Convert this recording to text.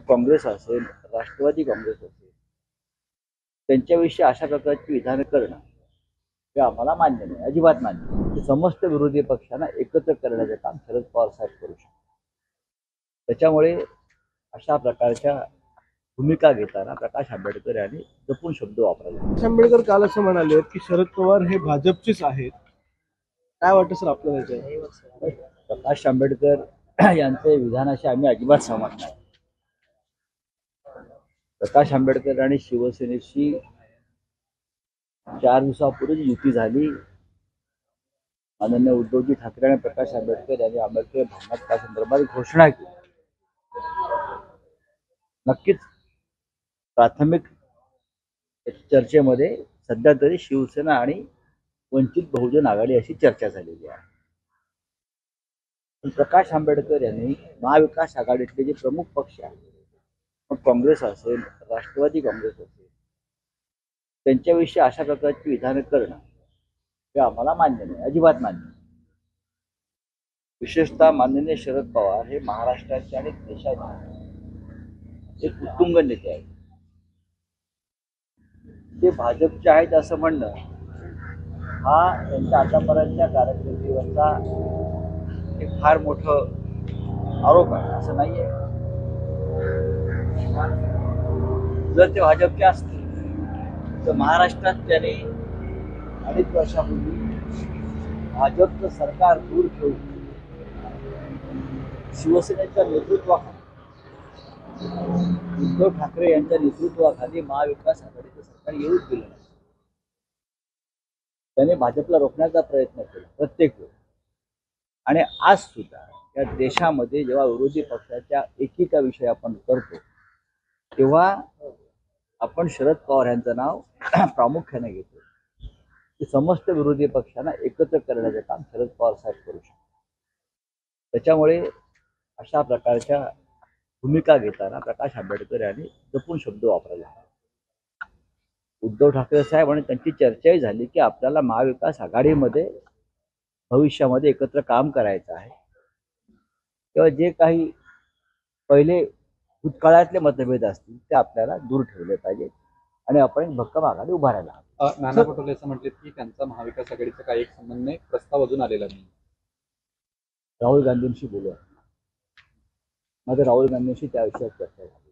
काँग्रेस असेल, राष्ट्रवादी काँग्रेस असेल, त्यांच्याविषयी अशा प्रकारची विधानं करणं हे आम्हाला मान्य नाही, अजिबात मान्य नाही. समस्त विरोधी पक्षांना एकत्र करण्याचं काम शरद पवार साहेब करू शकतात. त्याच्यामुळे अशा प्रकारच्या भूमिका घेताना प्रकाश आंबेडकर यांनी जपून शब्द वापरले. प्रकाश आंबेडकर काल असं म्हणाले की शरद पवार हे भाजपचेच आहेत. काय वाटतं सर आपल्याला? प्रकाश आंबेडकर यांचे विधानाशी आम्ही अजिबात सहमत नाही. प्रकाश आंबेडकर आणि शिवसेनेशी 4 दिवसापूर्वी युती झाली. माननीय उद्धवजी ठाकरे आणि प्रकाश आंबेडकर यांनी आंबेडकर भवनात त्या संदर्भात घोषणा केली. नक्कीच प्राथमिक चर्चेमध्ये सध्या तरी शिवसेना आणि वंचित बहुजन आघाडी अशी चर्चा झालेली आहे. पण प्रकाश आंबेडकर यांनी महाविकास आघाडीतले जे प्रमुख पक्ष आहेत, मग काँग्रेस असेल, राष्ट्रवादी काँग्रेस असेल, त्यांच्याविषयी अशा प्रकारची विधानं करणं हे आम्हाला मान्य नाही, अजिबात मान्य नाही. विशेषतः माननीय शरद पवार हे महाराष्ट्राचे आणि देशाचे एक उत्तुंग नेते आहेत. ते भाजपचे आहेत असं म्हणणं हा त्यांच्या आतापर्यंतच्या कारकिर्दीवरचा एक फार मोठं आरोप आहे, असं नाहीये. जर ते भाजपचे असतील तर महाराष्ट्रात त्यांनी 2.5 वर्षापूर्वी भाजपचं सरकार दूर ठेवून शिवसेनेच्या नेतृत्वाखाली, उद्धव ठाकरे यांच्या नेतृत्वाखाली महाविकास आघाडीचं सरकार येऊच दिलं नाही. त्याने भाजपला रोखण्याचा प्रयत्न केला प्रत्येक वेळी. आणि आज सुद्धा या देशामध्ये जेव्हा विरोधी पक्षाच्या एकीकाविषयी आपण करतो तेव्हा आपण शरद पवार यांचं नाव प्रामुख्याने घेतो की समस्त विरोधी पक्षांना एकत्र करण्याचं काम शरद पवार साहेब करू शकतात. त्याच्यामुळे अशा प्रकारच्या भूमिका घेताना प्रकाश आंबेडकर यांनी जपून शब्द वापरले. उद्धव ठाकरे साहेब आणि त्यांची चर्चाही झाली की आपल्याला महाविकास आघाडीमध्ये भविष्यामध्ये एकत्र काम करायचं आहे. तेव्हा जे काही पहिले भूतकाळातले मतभेद असतील ते आपल्याला दूर ठेवले पाहिजेत आणि आपण भक्कम आघाडी उभारायला हवी. नाना पटोले असं म्हटले की त्यांचा महाविकास आघाडीचा काही एक संबंध नाही, प्रस्ताव अजून आलेला नाही. राहुल गांधींशी बोलूया. माझं राहुल गांधींशी त्या विषयात चर्चा झाली.